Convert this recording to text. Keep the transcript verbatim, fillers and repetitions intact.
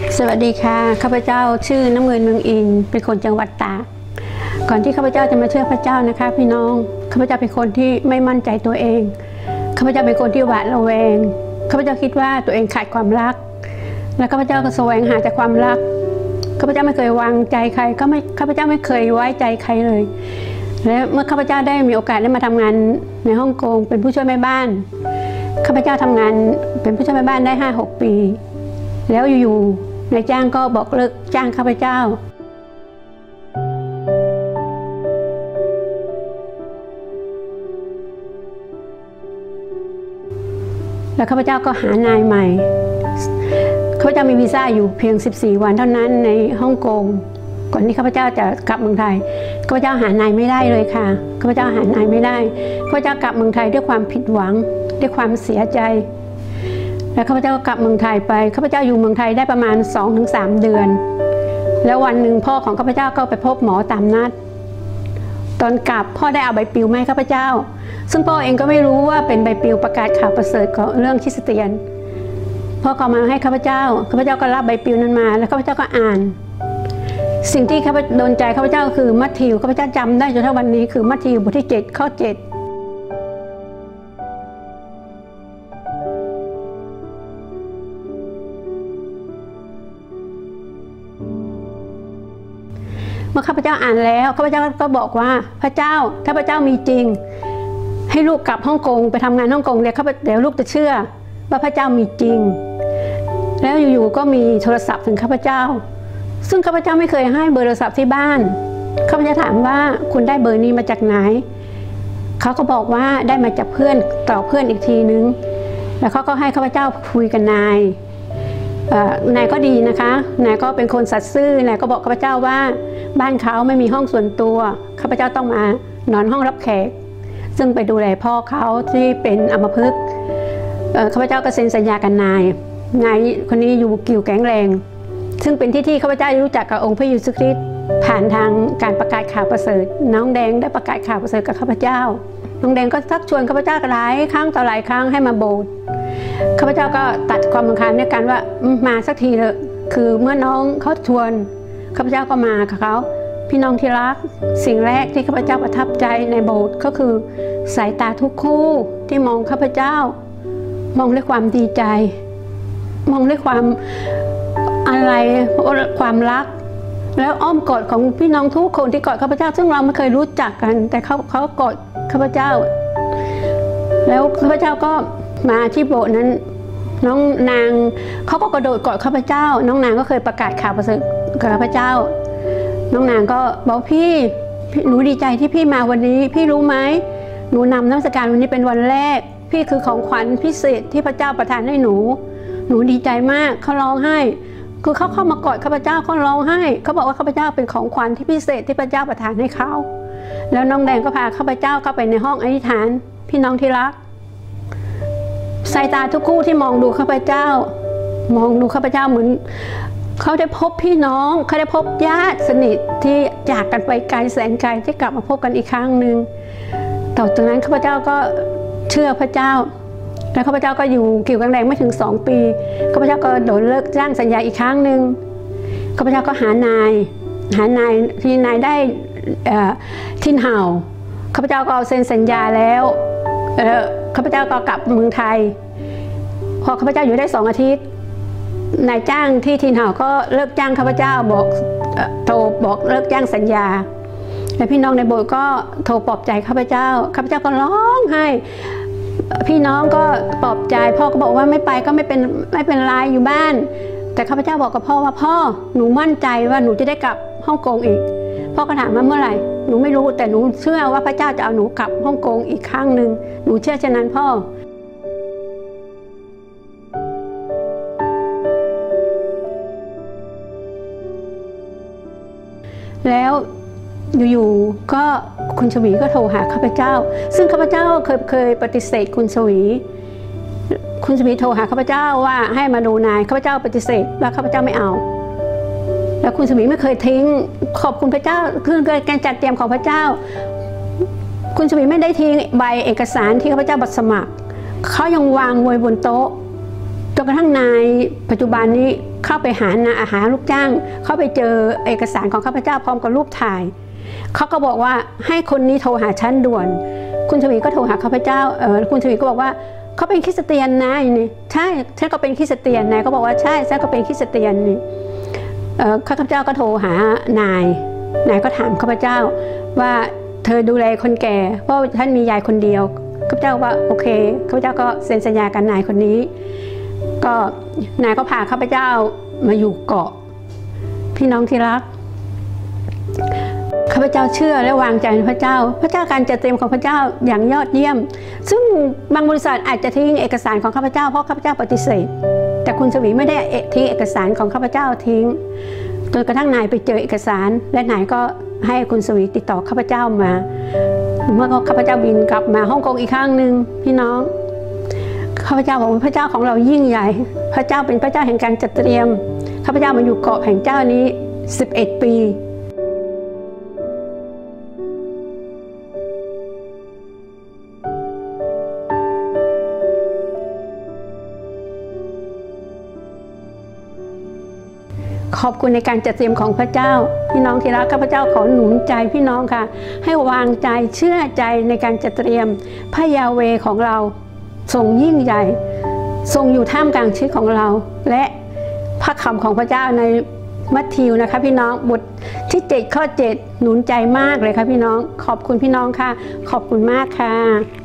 สวัสดีค่ะข้าพเจ้าชื่อน้ำเงินเมืองอินเป็นคนจังหวัดตากก่อนที่ข้าพเจ้าจะมาเชื่อพระเจ้านะคะพี่น้องข้าพเจ้าเป็นคนที่ไม่มั่นใจตัวเองข้าพเจ้าเป็นคนที่หวาดระแวงข้าพเจ้าคิดว่าตัวเองขาดความรักและข้าพเจ้าก็แสวงหาแต่ความรักข้าพเจ้าไม่เคยวางใจใครก็ไม่ข้าพเจ้าไม่เคยไว้ใจใครเลยและเมื่อข้าพเจ้าได้มีโอกาสได้มาทำงานในฮ่องกงเป็นผู้ช่วยแม่บ้านข้าพเจ้าทำงานเป็นผู้ช่วยแม่บ้านได้ห้าหกปีแล้วอยู่ๆนายจ้างก็บอกเลิกจ้างข้าพเจ้าแล้วข้าพเจ้าก็หานายใหม่ข้าพเจ้ามีวีซ่าอยู่เพียงสิบสี่วันเท่านั้นในฮ่องกงก่อนที่ข้าพเจ้าจะกลับเมืองไทยข้าพเจ้าหานายไม่ได้เลยค่ะข้าพเจ้าหานายไม่ได้ข้าพเจ้ากลับเมืองไทยด้วยความผิดหวังด้วยความเสียใจแล้วข้าพเจ้าก็กลับเมืองไทยไปข้าพเจ้าอยู่เมืองไทยได้ประมาณ สองถึงสาม เดือนแล้ววันหนึ่งพ่อของข้าพเจ้าก็ไปพบหมอตามนัดตอนกลับพ่อได้เอาใบปลิวมาให้ข้าพเจ้าซึ่งพ่อเองก็ไม่รู้ว่าเป็นใบปลิวประกาศข่าวประเสริฐของเรื่องคริสเตียนพ่อก็มาให้ข้าพเจ้าข้าพเจ้าก็รับใบปลิวนั้นมาแล้วข้าพเจ้าก็อ่านสิ่งที่ข้าพเจ้าโดนใจข้าพเจ้าคือมัทธิวข้าพเจ้าจำได้จนถึงวันนี้คือมัทธิวบทที่เจ็ดข้อเจ็ดเมื่อข้าพเจ้าอ่านแล้วข้าพเจ้าก็บอกว่าพระเจ้าถ้าพระเจ้ามีจริงให้ลูกกลับฮ่องกงไปทำงานฮ่องกงเดี๋ยวข้าพเดี๋ยวลูกจะเชื่อว่าพระเจ้ามีจริงแล้วอยู่ๆก็มีโทรศัพท์ถึงข้าพเจ้าซึ่งข้าพเจ้าไม่เคยให้เบอร์โทรศัพท์ที่บ้านข้าพเจ้าถามว่าคุณได้เบอร์นี้มาจากไหนเขาก็บอกว่าได้มาจากเพื่อนต่อเพื่อนอีกทีนึงแล้วเขาก็ให้ข้าพเจ้าคุยกับนายนายก็ดีนะคะนายก็เป็นคนสัตย์ซื่อนายก็บอกข้าพเจ้าว่าบ้านเขาไม่มีห้องส่วนตัวข้าพเจ้าต้องมานอนห้องรับแขกซึ่งไปดูแลพ่อเขาที่เป็นอัมพฤกษ์ข้าพเจ้าก็เซ็นสัญญากับนายนายคนนี้อยู่กิ่วแข็งแรงซึ่งเป็นที่ที่ข้าพเจ้ารู้จักกับองค์พระเยซูคริสต์ผ่านทางการประกาศข่าวประเสริฐน้องแดงได้ประกาศข่าวประเสริฐกับข้าพเจ้าน้องแดงก็ชักชวนข้าพเจ้าหลายครั้งต่อหลายครั้งให้มาโบสถ์ข้าพเจ้าก็ตัดความรำคาญด้วยกันว่ามาสักทีเถอะคือเมื่อน้องเขาชวนข้าพเจ้าก็มากับเขาพี่น้องที่รักสิ่งแรกที่ข้าพเจ้าประทับใจในโบสถ์ก็คือสายตาทุกคู่ที่มองข้าพเจ้ามองด้วยความดีใจมองด้วยความอะไรความรักแล้วอ้อมกอดของพี่น้องทุกคนที่กอดข้าพเจ้าซึ่งเราไม่เคยรู้จักกันแต่เขาเขากอดข้าพเจ้าแล้วข้าพเจ้าก็มาที่โบสถ์นั้นน้องนางเขาก็กระโดดกอดข้าพเจ้าน้องนางก็เคยประกาศข่าวประเสริฐกับข้าพเจ้าน้องนางก็บอกพี่หนูดีใจที่พี่มาวันนี้พี่รู้ไหมหนูนำนมัสการวันนี้เป็นวันแรกพี่คือของขวัญพิเศษที่พระเจ้าประทานให้หนูหนูดีใจมากเขาร้องไห้คือเขาเข้ามากอดข้าพเจ้าเขาร้องไห้เขาบอกว่าข้าพเจ้าเป็นของขวัญที่พิเศษที่พระเจ้าประทานให้เขาแล้วน้องแดงก็พาข้าพเจ้าเข้าไปในห้องอธิษฐานพี่น้องที่รักสายตาทุกคู่ที่มองดูข้าพเจ้ามองดูข้าพเจ้าเหมือนเขาได้พบพี่น้องเขาได้พบญาติสนิทที่จากกันไปไกลแสนไกลที่กลับมาพบกันอีกครั้งหนึ่งต่อจากนั้นข้าพเจ้าก็เชื่อพระเจ้าแล้วข้าพเจ้าก็อยู่กิ่วแข็งแรงไม่ถึงสองปีข้าพเจ้าก็โดนเลิกจ้างสัญญาอีกครั้งหนึ่งข้าพเจ้าก็หานายหานายที่นายได้ทินเห่าข้าพเจ้าก็เซ็นสัญญาแล้วข้าพเจ้าก็กลับเมืองไทยพอข้าพเจ้าอยู่ได้สองอาทิตย์นายจ้างที่ทินเห่าก็เลิกจ้างข้าพเจ้าบอกโทรบอกเลิกจ้างสัญญาและพี่น้องในโบสถ์ก็โทรปลอบใจข้าพเจ้าข้าพเจ้าก็ร้องไห้พี่น้องก็ปลอบใจพ่อก็บอกว่าไม่ไปก็ไม่เป็นไม่เป็นไรอยู่บ้านแต่ข้าพเจ้าบอกกับพ่อว่าพ่อหนูมั่นใจว่าหนูจะได้กลับฮ่องกงอีกพ่อก็ถามว่าเมื่อไหร่หนูไม่รู้แต่หนูเชื่อว่าพระเจ้าจะเอาหนูกลับฮ่องกงอีกครั้งหนึ่งหนูเชื่อเช่นนั้นพ่อแล้วอยู่ๆก็คุณชวีก็โทรหาข้าพเจ้าซึ่งข้าพเจ้าเคยเคยปฏิเสธคุณชวีคุณชวีโทรหาข้าพเจ้าว่าให้มาดูนายข้าพเจ้าปฏิเสธว่าข้าพเจ้าไม่เอาแล้วคุณชวีไม่เคยทิ้งขอบคุณพระเจ้าคือการจัดเตรียมของพระเจ้าคุณชวีไม่ได้ทิ้งใบเอกสารที่ข้าพเจ้าบัตรสมัครเขายังวางไว้บนโต๊ะจนกระทั่งนายปัจจุบันนี้เข้าไปหานาหาลูกจ้างเข้าไปเจอเอกสารของข้าพเจ้าพร้อมกับรูปถ่ายเขาก็บอกว่าให้คนนี้โทรหาฉันด่วนคุณชวีก็โทรหาข้าพเจ้าเออคุณชวีก็บอกว่าเขาเป็นคริสเตียนนะนี่ใช่ฉันก็เป็นคริสเตียนนายก็บอกว่าใช่ฉันก็เป็นคริสเตียนนี่เออข้าพเจ้าก็โทรหานายนายก็ถามข้าพเจ้าว่าเธอดูแลคนแก่เพราะท่านมียายคนเดียวข้าพเจ้าว่าโอเคข้าพเจ้าก็เซ็นสัญญากับนายคนนี้ก็นายก็พาข้าพเจ้ามาอยู่เกาะพี่น้องที่รักข้าพเจ้าเชื่อและวางใจในพระเจ้าพระเจ้าการจัดเตรียมของพระเจ้าอย่างยอดเยี่ยมซึ่งบางบริษัทอาจจะทิ้งเอกสารของข้าพเจ้าเพราะข้าพเจ้าปฏิเสธแต่คุณชวีไม่ได้ทิ้งเอกสารของข้าพเจ้าทิ้งจนกระทั่งนายไปเจอเอกสารและนายก็ให้คุณชวีติดต่อข้าพเจ้ามาเมื่อข้าพเจ้าบินกลับมาฮ่องกงอีกครั้งหนึ่งพี่น้องข้าพเจ้าบอกว่าพระเจ้าของเรายิ่งใหญ่พระเจ้าเป็นพระเจ้าแห่งการจัดเตรียมข้าพเจ้ามาอยู่เกาะแห่งเจ้านี้สิบเอ็ดปีขอบคุณในการจัดเตรียมของพระเจ้าพี่น้องที่รักข้าพเจ้าขอหนุนใจพี่น้องค่ะให้วางใจเชื่อใจในการจัดเตรียมพระยาเวห์ของเราทรงยิ่งใหญ่ทรงอยู่ท่ามกลางชีวิตของเราและพระคำของพระเจ้าในมัทธิวนะคะพี่น้องบทที่เจ็ดข้อเจ็ดหนุนใจมากเลยค่ะพี่น้องขอบคุณพี่น้องค่ะขอบคุณมากค่ะ